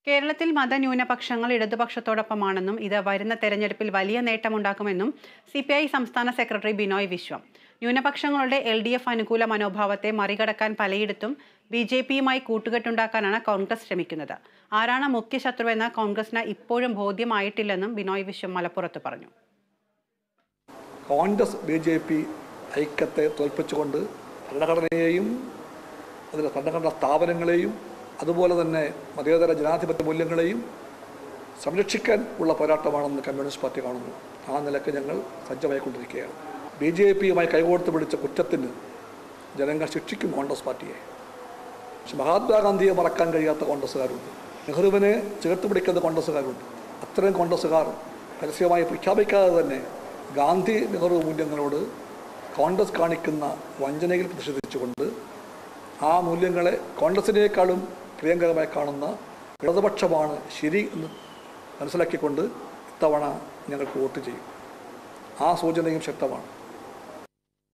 കേരളത്തിൽ മതന്യൂനപക്ഷങ്ങൾ ഇടതുപക്ഷത്തോടൊപ്പമാണെന്നും ഇത് വരുന്ന തെരഞ്ഞെടുപ്പിൽ വലിയ നേട്ടമുണ്ടാക്കുമെന്നും CPI സംസ്ഥാന സെക്രട്ടറി ബിനോയ് വിശ്വം. ന്യൂനപക്ഷങ്ങളുടെ LDF അനുകൂല മനോഭാവത്തെ മറികടക്കാൻ പലയിടത്തും BJPയുമായി കൂട്ടുകെട്ടുണ്ടാക്കാനാണ് കോൺഗ്രസ് ശ്രമിക്കുന്നത്. ആരാണ് മുഖ്യ ശത്രുവെന്ന് കോൺഗ്രസിന് ഇപ്പോഴും ബോധ്യമായിട്ടില്ലെന്നും ബിനോയ് വിശ്വം മലപ്പുറത്ത് പറഞ്ഞു. കോൺഗ്രസ് BJP ഐക്യത്തെ തോൽപ്പിച്ചുകൊണ്ട് ഭരണഘടനയെയും അതിലെ ഭരണഘടനാ സ്ഥാപനങ്ങളെയും അതുപോലെ തന്നെ മതേതര ജനാധിപത്യ മൂല്യങ്ങളെയും സംരക്ഷിക്കാൻ ഉള്ള പോരാട്ടമാണെന്ന് കമ്മ്യൂണിസ്റ്റ് പാർട്ടി കാണുന്നു. ആ നിലയ്ക്ക് ഞങ്ങൾ സജ്ജമായിക്കൊണ്ടിരിക്കുകയാണ്. BJPയുമായി കൈകോർത്ത് പിടിച്ച കുറ്റത്തിന് ജനങ്ങൾ ശിക്ഷിക്കും കോൺഗ്രസ് പാർട്ടിയെ. പക്ഷെ മഹാത്മാഗാന്ധിയെ മറക്കാൻ കഴിയാത്ത കോൺഗ്രസ്സുകാരുണ്ട്, നെഹ്റുവിനെ ചേർത്ത് പിടിക്കുന്ന കോൺഗ്രസ്സുകാരുണ്ട്. അത്തരം കോൺഗ്രസ്സുകാർ പരസ്യമായി പ്രഖ്യാപിക്കാതെ തന്നെ ഗാന്ധി നെഹ്റു മൂല്യങ്ങളോട് കോൺഗ്രസ് കാണിക്കുന്ന വഞ്ചനയിൽ പ്രതിഷേധിച്ചുകൊണ്ട് ആ മൂല്യങ്ങളെ കോൺഗ്രസിനേക്കാളും പ്രിയങ്കരമായി കാണുന്ന ഇടതുപക്ഷമാണ് ശരി എന്ന് മനസ്സിലാക്കിക്കൊണ്ട് ഇത്തവണ ഞങ്ങൾക്ക് വോട്ട് ചെയ്യും. ആ സൂചനയും ശക്തമാണ്.